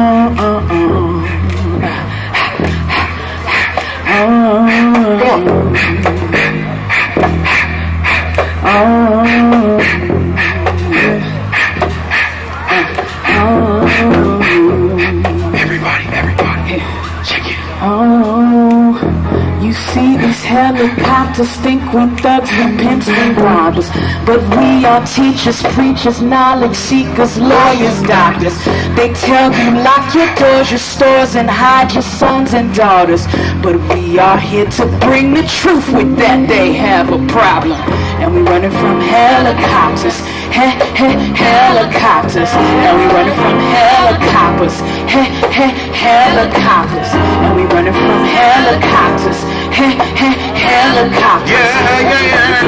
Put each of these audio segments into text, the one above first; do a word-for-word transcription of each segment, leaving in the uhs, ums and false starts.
Everybody, everybody, check it. Oh, you see these helicopters think we thugs, we pimps, we robbers, but we are teachers, preachers, knowledge seekers, lawyers, doctors. They tell you lock your doors, your stores, and hide your sons and daughters, but we are here to bring the truth. With that they have a problem, and we running from helicopters, he he helicopters, and we running from helicopters, he he helicopters, and we running from helicopters, he he helicopters. Yeah, yeah, yeah.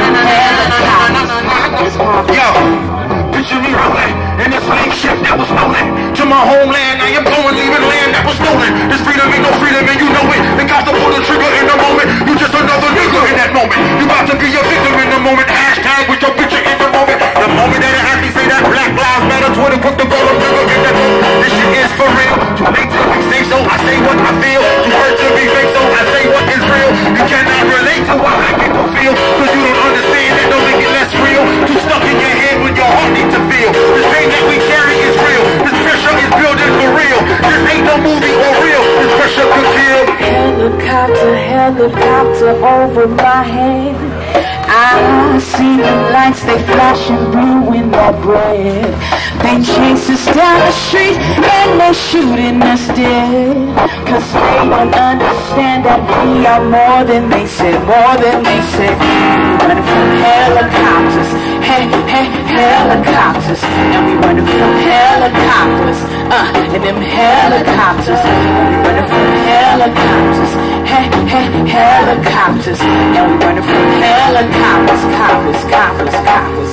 Yo, picture me rolling in this spaceship that was stolen to my homeland. I am going, leaving land that was stolen. This freedom ain't no freedom, and you know it. They got to pull the trigger in the moment. You just another nigga in that moment. You about to be a victim in the moment. Hashtag with your picture in the moment. The moment that it actually say that Black Lives Matter, Twitter quick to go to nigga in that moment. This shit is for real. Too late to be safe, so I say what I feel. Too hurt to be fake, so I say what is real. You cannot relate to what I people feel, cause you don't understand it, don't make it less real. Too stuck in your head when your heart needs to feel. This pain that we carry is real. This pressure is building for real. This ain't no movie or real. This pressure could kill. Helicopter, helicopter over my head. I see the lights, they flashing blue in that red. They chase us down the street and they shooting us dead, cause they don't understand that we are more than they said, more than they said. We running from helicopters, hey, hey, helicopters, and we running from helicopters, uh, and them helicopters, and we running from helicopters, hey, hey, helicopters, and we running from helicopters, coppers, coppers, coppers.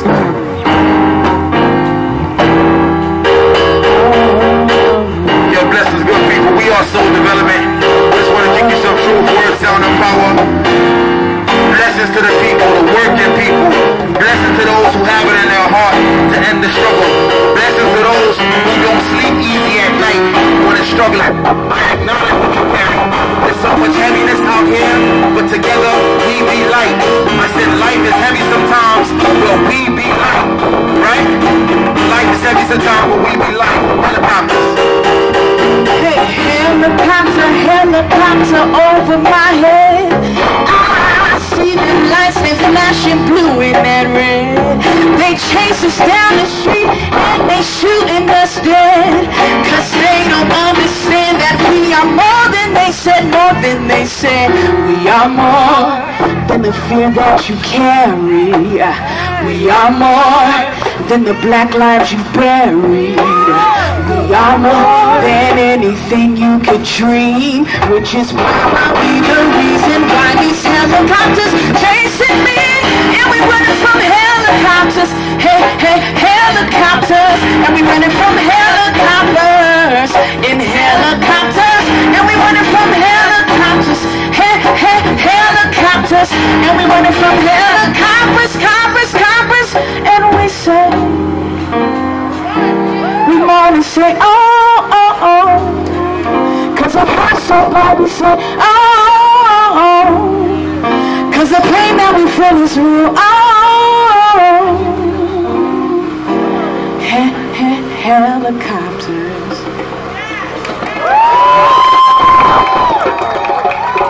Yo, blessings, good people. We are Soul Development. Just want to kick you some truth, words, sound, and power. Blessings to the people, the working people. Blessings to those who have it in their heart to end the struggle. Blessings to those who don't sleep easy at night when they're struggling. I acknowledge what you carry. There's so much heaviness out here, but together we be light. I said life is heavy sometimes, but we be light. Right? Life is heavy sometimes, but we be light. Helicopters. Hey, helicopter, helicopter over my head. I see the lights, they flashing blue in that red. They chase us down the street and they shooting us dead, cause they don't understand that we are more than they said, more than they said. We are more than the fear that you carry. We are more than the black lives you buried. We are more than anything you could dream, which is why I'll be the reason why these helicopters chasing me, and we running from helicopters, hey, hey, helicopters, and we running from helicopters, in helicopters, and we running from helicopters, hey, hey, helicopters, and we running from helicopters, coppers, coppers, and we say, we wanna say, oh, oh, oh, cause our heart's so bad, we say, oh, oh, oh, cause the pain that we feel is real, oh, he, he, helicopters.